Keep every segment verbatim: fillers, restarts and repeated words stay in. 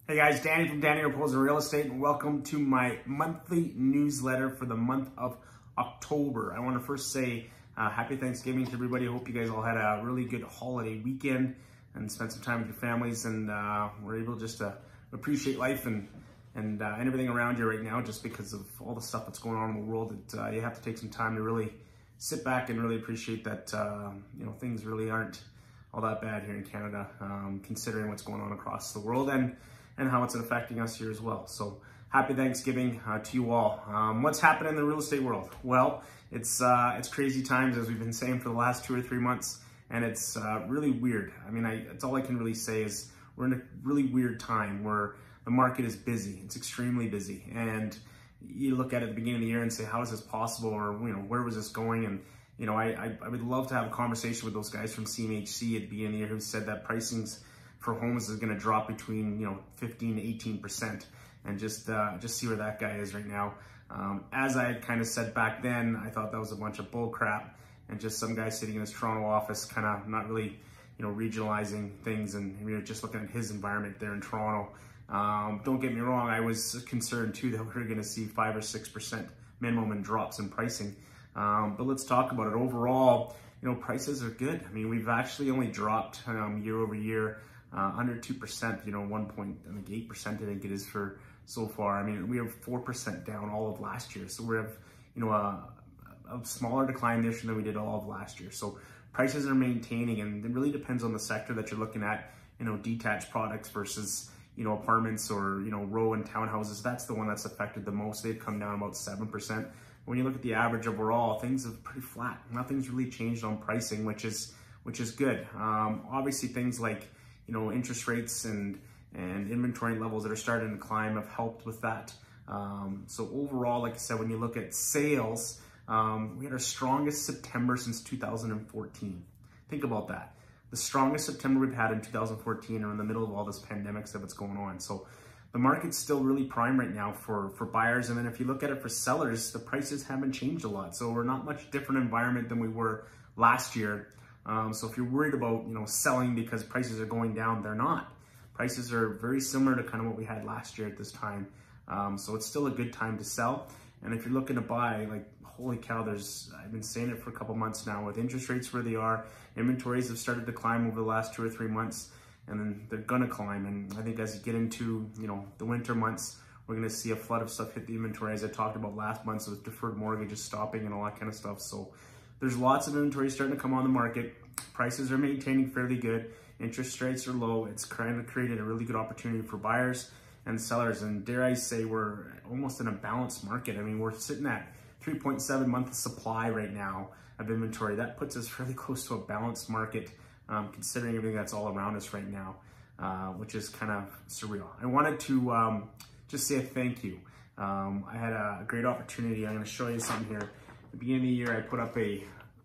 Hey guys, Danny from Danny Raposo Real Estate, and welcome to my monthly newsletter for the month of October. I want to first say uh, happy Thanksgiving to everybody. I hope you guys all had a really good holiday weekend and spent some time with your families, and uh, were able just to appreciate life and and, uh, and everything around you right now, just because of all the stuff that's going on in the world. That uh, you have to take some time to really sit back and really appreciate that uh, you know things really aren't all that bad here in Canada, um, considering what's going on across the world and and how it's affecting us here as well. So happy Thanksgiving uh, to you all. Um, what's happening in the real estate world? Well, it's uh, it's crazy times, as we've been saying for the last two or three months, and it's uh, really weird. I mean, I, that's all I can really say is we're in a really weird time where the market is busy. It's extremely busy, and you look at it at the beginning of the year and say, how is this possible? Or, you know, where was this going? And you know, I, I, I would love to have a conversation with those guys from C M H C at the beginning of the year who said that pricing's for homes is going to drop between, you know, fifteen to eighteen percent, and just uh, just see where that guy is right now. Um, as I had kind of said back then, I thought that was a bunch of bull crap and just some guy sitting in his Toronto office, kind of not really, you know, regionalizing things, and you know, just looking at his environment there in Toronto. Um, don't get me wrong, I was concerned too that we were going to see five or six percent minimum and drops in pricing. Um, but let's talk about it. Overall, you know, prices are good. I mean, we've actually only dropped um, year over year. Uh, under two percent, you know, one point eight percent I think it is for so far. I mean, we have four percent down all of last year. So we have, you know, a, a smaller decline this year than we did all of last year. So prices are maintaining, and it really depends on the sector that you're looking at, you know, detached products versus, you know, apartments or, you know, row and townhouses. That's the one that's affected the most. They've come down about seven percent. When you look at the average overall, things are pretty flat. Nothing's really changed on pricing, which is, which is good. Um, obviously things like, you know, interest rates and, and inventory levels that are starting to climb have helped with that. Um, so overall, like I said, when you look at sales, um, we had our strongest September since two thousand fourteen. Think about that. The strongest September we've had in two thousand fourteen, or in the middle of all this pandemic stuff that's going on. So the market's still really prime right now for, for buyers. And then if you look at it for sellers, the prices haven't changed a lot. So we're not much different environment than we were last year. Um, so if you're worried about, you know, selling because prices are going down, they're not. Prices are very similar to kind of what we had last year at this time. Um, so it's still a good time to sell. And if you're looking to buy, like, holy cow, there's, I've been saying it for a couple months now, with interest rates where they are, inventories have started to climb over the last two or three months, and then they're gonna climb. And I think as you get into, you know, the winter months, we're gonna see a flood of stuff hit the inventory, as I talked about last month, so with deferred mortgages stopping and all that kind of stuff. So there's lots of inventory starting to come on the market. Prices are maintaining fairly good. Interest rates are low. It's kind of created a really good opportunity for buyers and sellers. And dare I say, we're almost in a balanced market. I mean, we're sitting at three point seven months supply right now of inventory. That puts us fairly close to a balanced market, um, considering everything that's all around us right now, uh, which is kind of surreal. I wanted to um, just say a thank you. Um, I had a great opportunity. I'm going to show you something here. At the beginning of the year, I put up a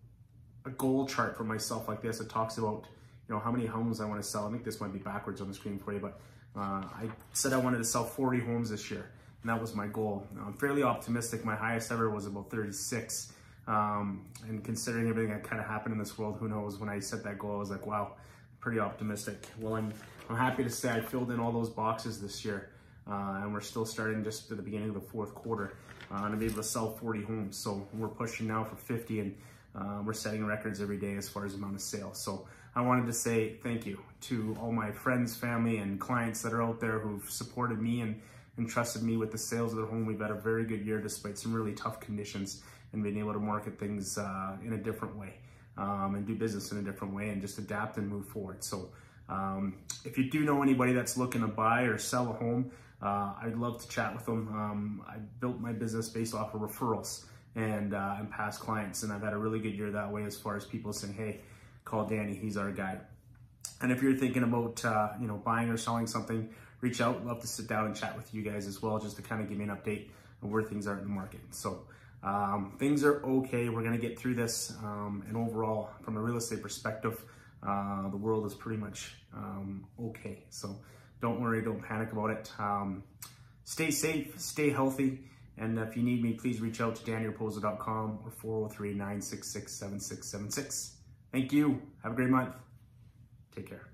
a goal chart for myself like this. It talks about, you know, how many homes I want to sell. I think this might be backwards on the screen for you, but uh, I said I wanted to sell forty homes this year, and that was my goal. Now, I'm fairly optimistic. My highest ever was about thirty-six. Um, and considering everything that kind of happened in this world, who knows, when I set that goal, I was like, wow, pretty optimistic. Well, I'm, I'm happy to say I filled in all those boxes this year. Uh, and we're still starting just at the beginning of the fourth quarter uh, to be able to sell forty homes. So we're pushing now for fifty, and uh, we're setting records every day as far as amount of sales. So I wanted to say thank you to all my friends, family, and clients that are out there who've supported me and, and trusted me with the sales of their home. We've had a very good year despite some really tough conditions, and being able to market things uh, in a different way um, and do business in a different way and just adapt and move forward. So um, if you do know anybody that's looking to buy or sell a home, Uh, I'd love to chat with them. Um, I built my business based off of referrals and, uh, and past clients, and I've had a really good year that way as far as people saying, hey, call Danny, he's our guy. And if you're thinking about uh, you know, buying or selling something, reach out. Love to sit down and chat with you guys as well, just to kind of give me an update on where things are in the market. So um, things are okay. We're going to get through this, um, and overall, from a real estate perspective, uh, the world is pretty much um, okay. So don't worry, don't panic about it. Um, stay safe, stay healthy, and if you need me, please reach out to danny raposo dot com or four oh three, nine six six, seven six seven six. Thank you. Have a great month. Take care.